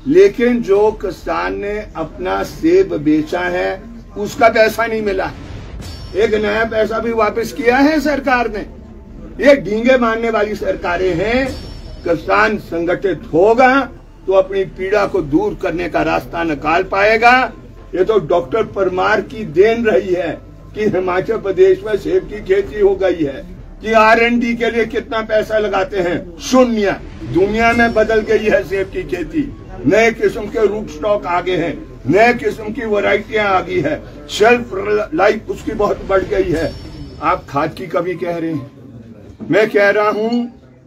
लेकिन जो किसान ने अपना सेब बेचा है उसका पैसा नहीं मिला। एक नया पैसा भी वापस किया है सरकार ने। ये डींगे मारने वाली सरकारें हैं। किसान संगठित होगा तो अपनी पीड़ा को दूर करने का रास्ता निकाल पाएगा। ये तो डॉक्टर परमार की देन रही है कि हिमाचल प्रदेश में सेब की खेती हो गई है। कि R&D के लिए कितना पैसा लगाते हैं, शून्य। दुनिया में बदल गई है सेब की खेती। नए किस्म के रूट स्टॉक आ गए हैं, नए किस्म की वैरायटियां आ गई है, शेल्फ लाइफ उसकी बहुत बढ़ गई है। आप खाद की कमी कह रहे हैं, मैं कह रहा हूं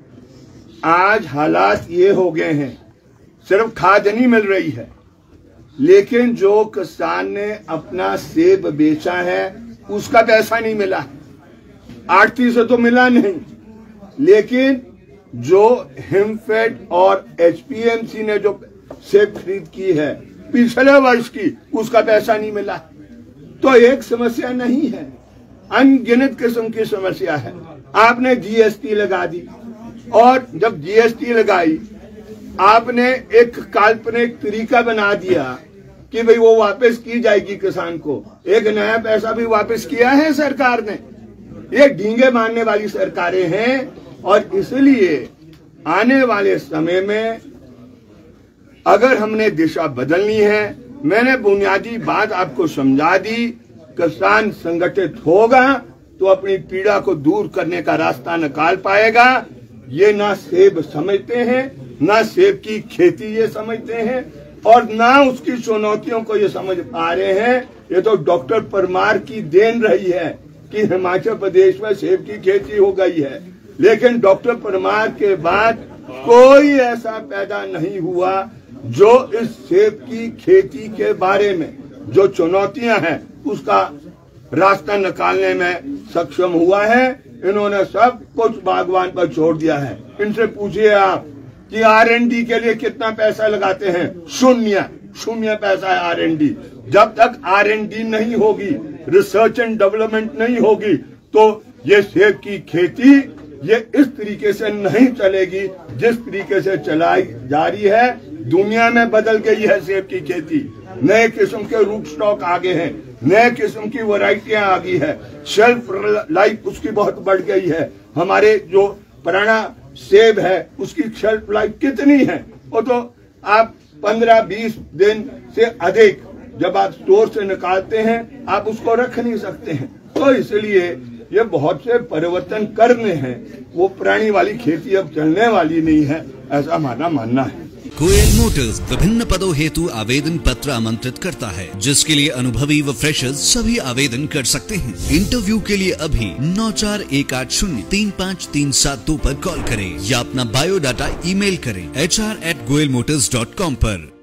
आज हालात ये हो गए हैं, सिर्फ खाद नहीं मिल रही है, लेकिन जो किसान ने अपना सेब बेचा है उसका पैसा नहीं मिला। आड़ती से तो मिला नहीं, लेकिन जो हिमफेड और HPMC ने जो सेब खरीद की है पिछले वर्ष की, उसका पैसा नहीं मिला। तो एक समस्या नहीं है, अनगिनत किस्म की समस्या है। आपने GST लगा दी, और जब GST लगाई आपने एक काल्पनिक तरीका बना दिया कि भाई वो वापस की जाएगी किसान को। एक नया पैसा भी वापस किया है सरकार ने। ये डींगे मारने वाली सरकारें हैं, और इसलिए आने वाले समय में अगर हमने दिशा बदलनी है, मैंने बुनियादी बात आपको समझा दी, किसान संगठित होगा तो अपनी पीड़ा को दूर करने का रास्ता निकाल पाएगा। ये ना सेब समझते हैं, ना सेब की खेती ये समझते हैं, और ना उसकी चुनौतियों को ये समझ पा रहे हैं। ये तो डॉक्टर परमार की देन रही है कि हिमाचल प्रदेश में सेब की खेती हो गई है। लेकिन डॉक्टर परमार के बाद कोई ऐसा पैदा नहीं हुआ जो इस सेब की खेती के बारे में जो चुनौतियां हैं उसका रास्ता निकालने में सक्षम हुआ है। इन्होंने सब कुछ बागवान पर छोड़ दिया है। इनसे पूछिए आप कि R&D के लिए कितना पैसा लगाते हैं, शून्य पैसा है R&D। जब तक R&D नहीं होगी, रिसर्च एंड डेवलपमेंट नहीं होगी, तो ये सेब की खेती ये इस तरीके से नहीं चलेगी जिस तरीके से चलाई जा रही है। दुनिया में बदल गई है सेब की खेती, नए किस्म के रूट स्टॉक आ गए हैं, नए किस्म की वैरायटियां आ गई है, शेल्फ लाइफ उसकी बहुत बढ़ गई है। हमारे जो पुराना सेब है उसकी शेल्फ लाइफ कितनी है, वो तो आप 15-20 दिन से अधिक जब आप स्टोर से निकालते हैं आप उसको रख नहीं सकते हैं। तो इसलिए ये बहुत से परिवर्तन करने हैं। वो पुरानी वाली खेती अब चलने वाली नहीं है, ऐसा हमारा मानना है। गोयल मोटर्स विभिन्न पदों हेतु आवेदन पत्र आमंत्रित करता है, जिसके लिए अनुभवी व फ्रेशर्स सभी आवेदन कर सकते हैं। इंटरव्यू के लिए अभी 9418035372 पर कॉल करें या अपना बायोडाटा ईमेल करें HR@goyalmotors.com पर।